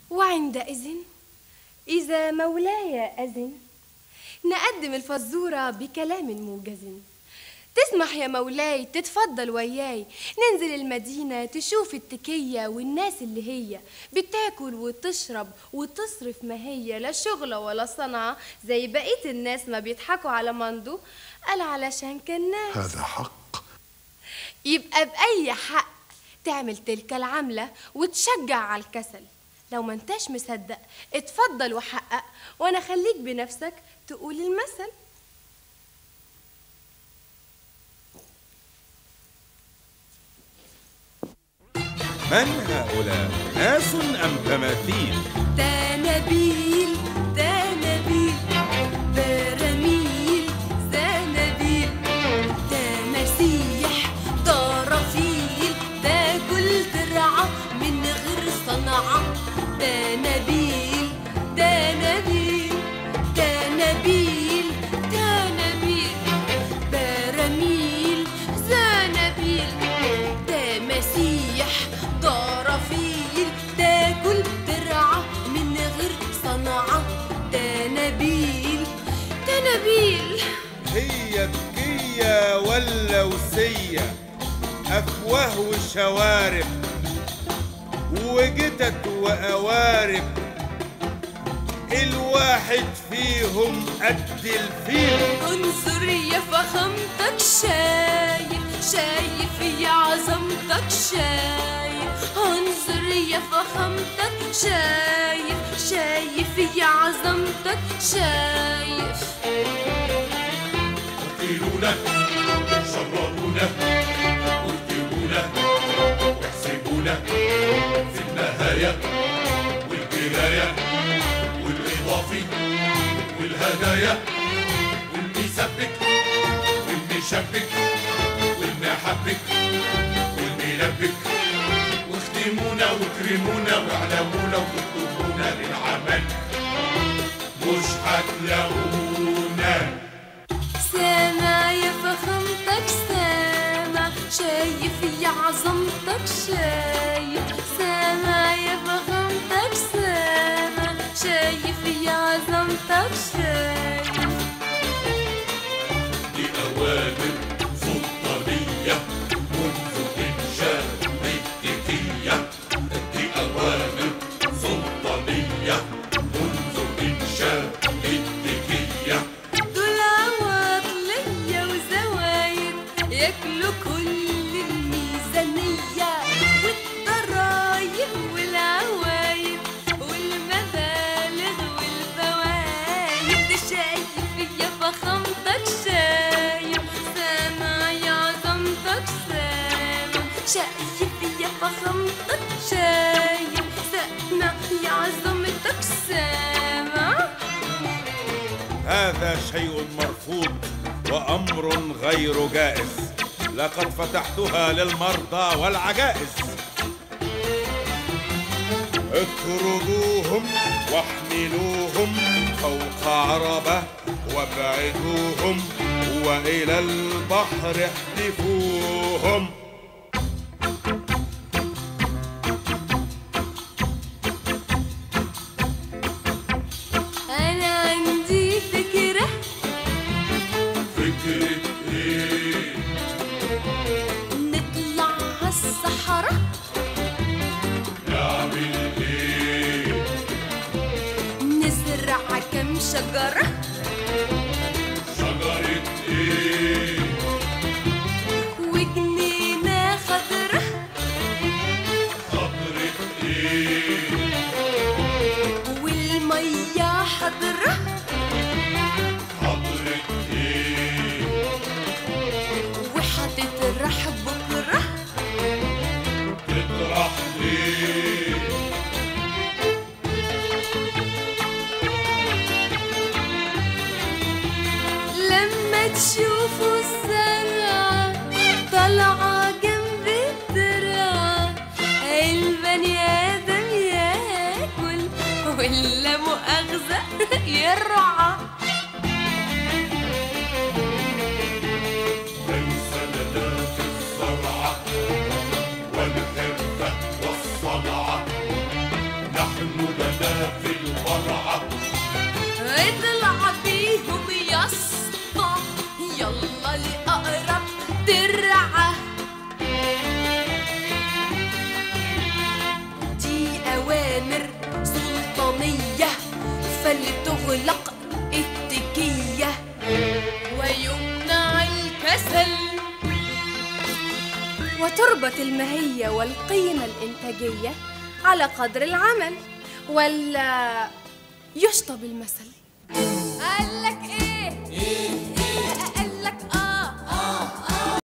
وعندئذ إذا مولاي أذن نقدم الفزورة بكلام موجز. تسمح يا مولاي تتفضل وياي ننزل المدينة تشوف التكية والناس اللي هي بتاكل وتشرب وتصرف، ما هي لا شغلة ولا صنعة زي بقية الناس ما بيضحكوا على مندو. قال علشان كالناس. هذا حق. يبقى بأي حق تعمل تلك العملة وتشجع على الكسل. لو ما انتاش مصدق اتفضل وحقق، وانا خليك بنفسك تقول المثل. من هؤلاء؟ ناس أم تماثيل؟ تنابيل تنابيل، براميل زنابيل، تماسيح طرافيل، تاكل ترعى من غير صنعة. تنابيل تنابيل تنابيل تنابيل، براميل زنابيل، تماسيح طرافيل، تاكل ترعى من غير صنعة. تنابيل تنابيل. هي بكية ولا وسية، أفواه وشوارب وجتت وقوارب، الواحد فيهم قد الفيل. انظر يا فخامتك، شايف يا عظمتك، انظر يا فخامتك، شايف يا عظمتك، قتلونا شربونا وارتبونا واحسبونا في النهاية والقراية والإضافي والهدايا والمسبك والمشبك والمحبك والملبك، واختمونا واكرمونا واعلمونا وكتبونا للعمل، مش هتلاقونا. سامع يا فخامتك، شايف يا عظمتك، سامع يا فخامتك، شايف يا عظمتك، دي أوامر سلطانية منذ إنشاء التكية، دي أوامر سلطانية منذ إنشاء التكية. دول عواطلية وزوايد ياكلوا كل الميزانية والضرايب والعوايد والمبالغ والفوايد. شايف يا فخامتك، سامع يا عظمتك، شايف يا فخامتك، سامع يا عظمتك، هذا شيء مرفوض وأمر غير جائز، لقد فتحتها للمرضى والعجائز. اطردوهم واحملوهم فوق عربة وابعدوهم وإلى البحر احدفوهم. أنا عندي فكرة. فكرة إيه؟ نطلع عالصحراء نعمل إيه؟ نزرع كم شجرة. شجرة إيه؟ وجنينة خضرة. خضرة إيه؟ والمية حضرة. حضرة إيه؟ وهتطرح بكرة. تطرح ليه؟ لما تشوفوا الزرعة طالعة جنب الترعة، البني آدم ياكل ولا مؤاخذة يرعى. ليس لنا في الزرعة والحرفة والصنعة، نحن في الفرعة. اطلع بيهم يا اسطى يلا لأقرب ترعة. دي أوامر سلطانية فلتغلق التكية ويمنع الكسل وتربط المهية والقيمة الإنتاجية على قدر العمل، ولا يشطب المثل. قالك إيه؟